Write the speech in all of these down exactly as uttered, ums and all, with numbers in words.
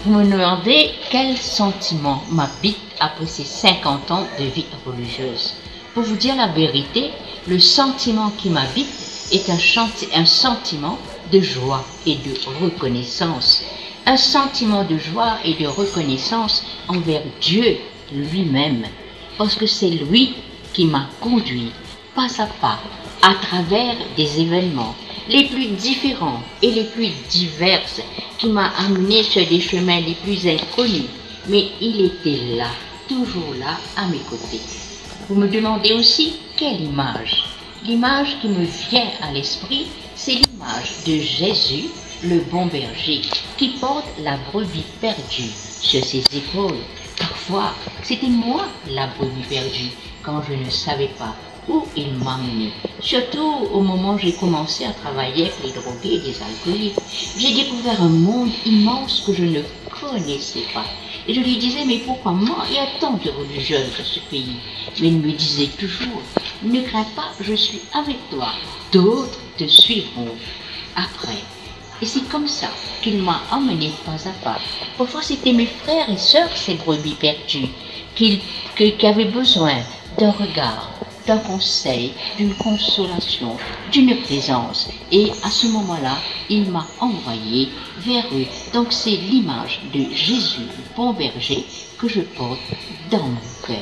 Vous me demandez quel sentiment m'habite après ces cinquante ans de vie religieuse. Pour vous dire la vérité, le sentiment qui m'habite est un, un sentiment de joie et de reconnaissance. Un sentiment de joie et de reconnaissance envers Dieu lui-même. Parce que c'est lui qui m'a conduit pas à pas à travers des événements les plus différents et les plus diverses, qui m'a amené sur des chemins les plus inconnus. Mais il était là, toujours là, à mes côtés. Vous me demandez aussi quelle image. L'image qui me vient à l'esprit, c'est l'image de Jésus, le bon berger, qui porte la brebis perdue sur ses épaules. Parfois, c'était moi la brebis perdue, quand je ne savais pas où il m'a mené. Surtout au moment où j'ai commencé à travailler avec les drogués et les alcooliques. J'ai découvert un monde immense que je ne connaissais pas. Et je lui disais, mais pourquoi moi? Il y a tant de religieux dans ce pays. Mais il me disait toujours, ne crains pas, je suis avec toi. D'autres te suivront après. Et c'est comme ça qu'il m'a emmené pas à pas. Parfois, c'était mes frères et sœurs, ces brebis perdues, qui, qui, qui avaient besoin d'un regard, d'un conseil, d'une consolation, d'une présence. Et à ce moment-là, il m'a envoyé vers eux. Donc c'est l'image de Jésus, le bon berger, que je porte dans mon cœur.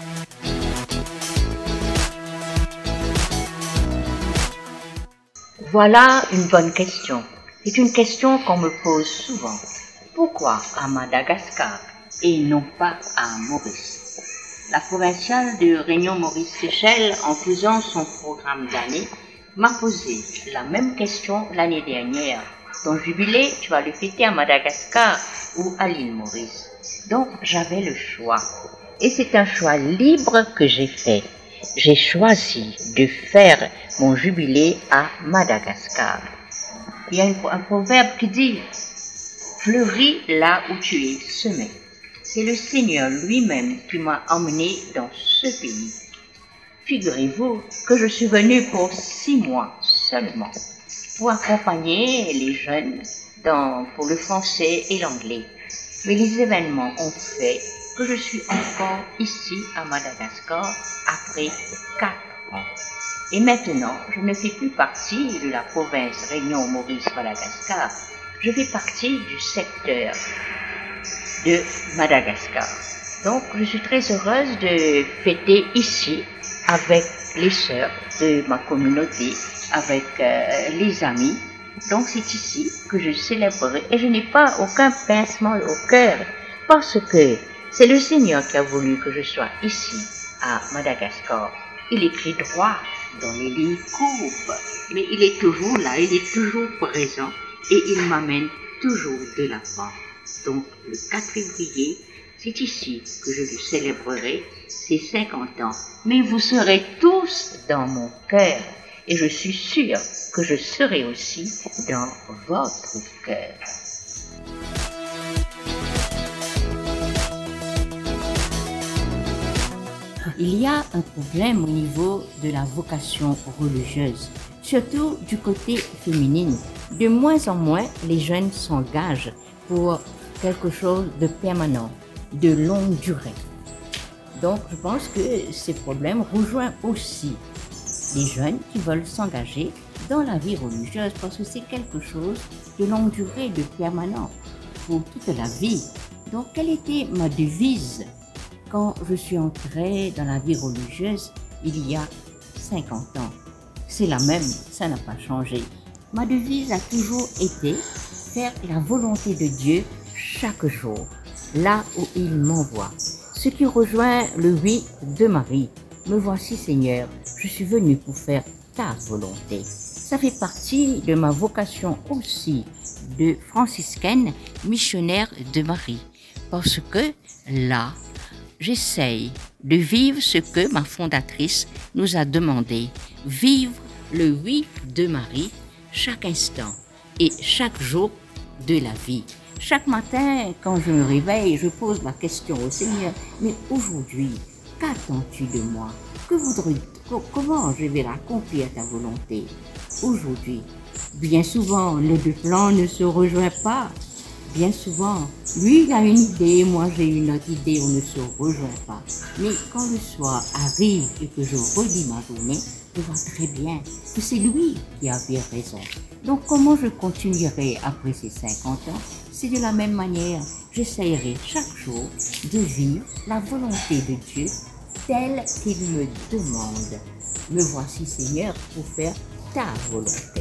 Voilà une bonne question. C'est une question qu'on me pose souvent. Pourquoi à Madagascar et non pas à Maurice? La provinciale de Réunion-Maurice-Seychelles, en faisant son programme d'année, m'a posé la même question l'année dernière. Ton jubilé, tu vas le fêter à Madagascar ou à l'île Maurice. Donc, j'avais le choix. Et c'est un choix libre que j'ai fait. J'ai choisi de faire mon jubilé à Madagascar. Il y a un proverbe qui dit « Fleuris là où tu es semé ». C'est le Seigneur lui-même qui m'a emmené dans ce pays. Figurez-vous que je suis venue pour six mois seulement, pour accompagner les jeunes dans, pour le français et l'anglais. Mais les événements ont fait que je suis encore ici à Madagascar après quatre ans. Et maintenant, je ne fais plus partie de la province Réunion-Maurice-Madagascar. Je fais partie du secteur de Madagascar. Donc, je suis très heureuse de fêter ici avec les sœurs de ma communauté, avec euh, les amis. Donc, c'est ici que je célébrerai et je n'ai pas aucun pincement au cœur parce que c'est le Seigneur qui a voulu que je sois ici à Madagascar. Il écrit droit dans les lignes courbes, mais il est toujours là, il est toujours présent et il m'amène toujours de l'avant. Donc, le quatre février, c'est ici que je le célébrerai, ces cinquante ans. Mais vous serez tous dans mon cœur et je suis sûre que je serai aussi dans votre cœur. Il y a un problème au niveau de la vocation religieuse, surtout du côté féminin. De moins en moins, les jeunes s'engagent pour quelque chose de permanent, de longue durée. Donc, je pense que ces problèmes rejoignent aussi les jeunes qui veulent s'engager dans la vie religieuse parce que c'est quelque chose de longue durée, de permanent, pour toute la vie. Donc, quelle était ma devise quand je suis entrée dans la vie religieuse il y a cinquante ans? C'est la même, ça n'a pas changé. Ma devise a toujours été faire la volonté de Dieu chaque jour, là où il m'envoie. Ce qui rejoint le oui de Marie. Me voici Seigneur, je suis venu pour faire ta volonté. Ça fait partie de ma vocation aussi de franciscaine missionnaire de Marie. Parce que là, j'essaye de vivre ce que ma fondatrice nous a demandé. Vivre le oui de Marie chaque instant et chaque jour de la vie. Chaque matin, quand je me réveille, je pose la question au Seigneur, mais aujourd'hui, qu'attends-tu de moi? Que voudrais, comment je vais accomplir ta volonté aujourd'hui? Bien souvent, les deux plans ne se rejoignent pas. bien souvent, lui il a une idée, moi j'ai une autre idée, on ne se rejoint pas. Mais quand le soir arrive et que je redis ma journée, je vois très bien que c'est lui qui avait raison. Donc comment je continuerai après ces cinquante ans? C'est de la même manière, j'essayerai chaque jour de vivre la volonté de Dieu telle qu'il me demande. Me voici Seigneur pour faire ta volonté.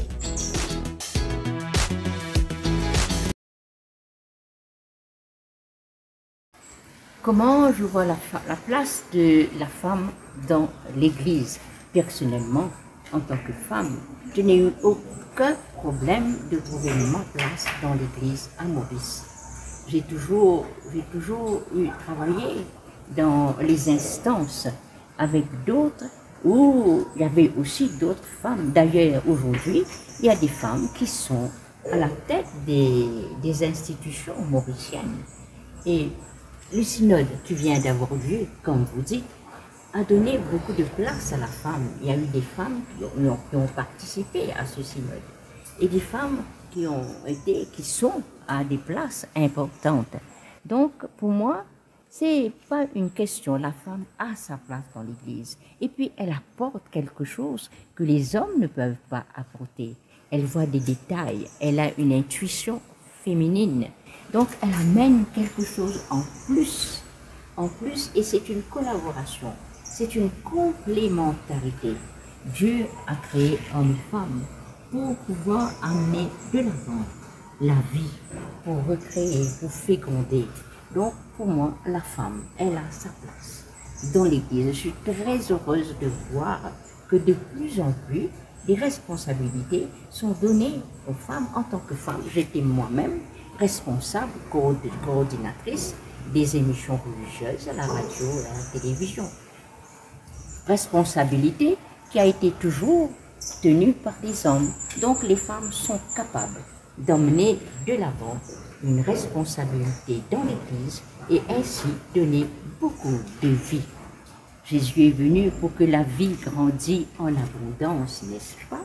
Comment je vois la, la place de la femme dans l'Église? Personnellement, en tant que femme, je n'ai eu aucun problème de trouver ma place dans l'Église à Maurice. J'ai toujours, j'ai toujours eu travaillé dans les instances avec d'autres où il y avait aussi d'autres femmes. D'ailleurs, aujourd'hui, il y a des femmes qui sont à la tête des, des institutions mauriciennes. Et le synode qui vient d'avoir lieu, comme vous dites, a donné beaucoup de place à la femme. Il y a eu des femmes qui ont, qui ont participé à ce synode et des femmes qui ont été, qui sont à des places importantes. Donc, pour moi, c'est pas une question. La femme a sa place dans l'Église et puis elle apporte quelque chose que les hommes ne peuvent pas apporter. Elle voit des détails, elle a une intuition féminine. Donc, elle amène quelque chose en plus, en plus, et c'est une collaboration, c'est une complémentarité. Dieu a créé homme et femme pour pouvoir amener de l'avant la vie, pour recréer, pour féconder. Donc, pour moi, la femme, elle a sa place dans l'Église. Je suis très heureuse de voir que de plus en plus, des responsabilités sont données aux femmes en tant que femmes. J'étais moi-même responsable, coordinatrice des émissions religieuses à la radio et à la télévision. Responsabilité qui a été toujours tenue par les hommes. Donc les femmes sont capables d'emmener de l'avant une responsabilité dans l'Église et ainsi donner beaucoup de vie. Jésus est venu pour que la vie grandisse en abondance, n'est-ce pas?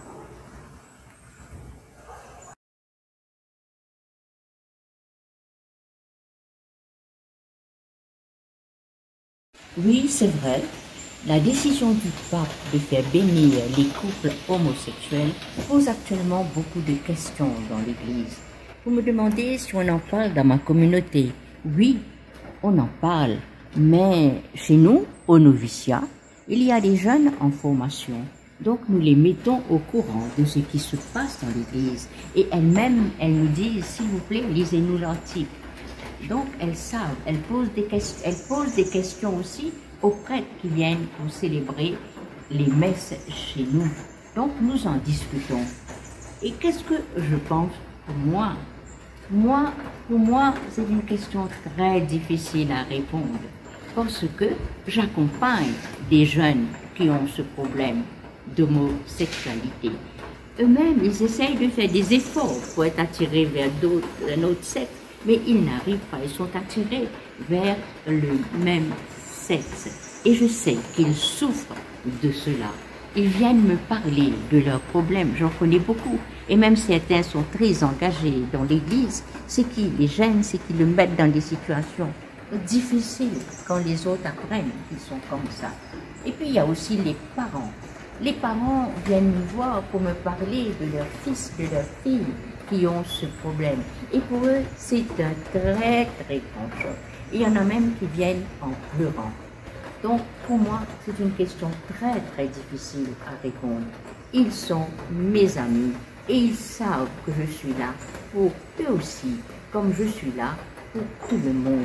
Oui, c'est vrai. La décision du pape de faire bénir les couples homosexuels pose actuellement beaucoup de questions dans l'Église. Vous me demandez si on en parle dans ma communauté. Oui, on en parle. Mais chez nous, au noviciat, il y a des jeunes en formation. Donc nous les mettons au courant de ce qui se passe dans l'Église. Et elles-mêmes, elles nous disent, s'il vous plaît, lisez-nous l'article. Donc elles savent, elles posent des questions, elles posent des questions aussi aux prêtres qui viennent pour célébrer les messes chez nous. Donc nous en discutons. Et qu'est-ce que je pense pour moi? Moi, pour moi, c'est une question très difficile à répondre parce que j'accompagne des jeunes qui ont ce problème d'homosexualité. Eux-mêmes, ils essayent de faire des efforts pour être attirés vers d'autres, un autre sexe, mais ils n'arrivent pas, ils sont attirés vers le même sexe. Et je sais qu'ils souffrent de cela. Ils viennent me parler de leurs problèmes, j'en connais beaucoup. Et même certains sont très engagés dans l'Église. Ce qui les gêne, c'est qu'ils le mettent dans des situations difficiles quand les autres apprennent qu'ils sont comme ça. Et puis il y a aussi les parents. Les parents viennent me voir pour me parler de leurs fils, de leurs filles qui ont ce problème. Et pour eux, c'est un très très grand choc. Il y en a même qui viennent en pleurant. Donc, pour moi, c'est une question très, très difficile à répondre. Ils sont mes amis et ils savent que je suis là pour eux aussi, comme je suis là pour tout le monde.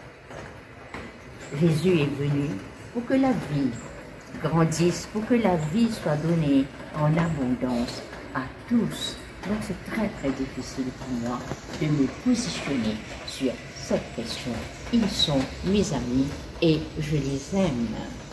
Jésus est venu pour que la vie grandisse, pour que la vie soit donnée en abondance à tous. Donc, c'est très, très difficile pour moi de me positionner sur cette question. Ils sont mes amis et je les aime.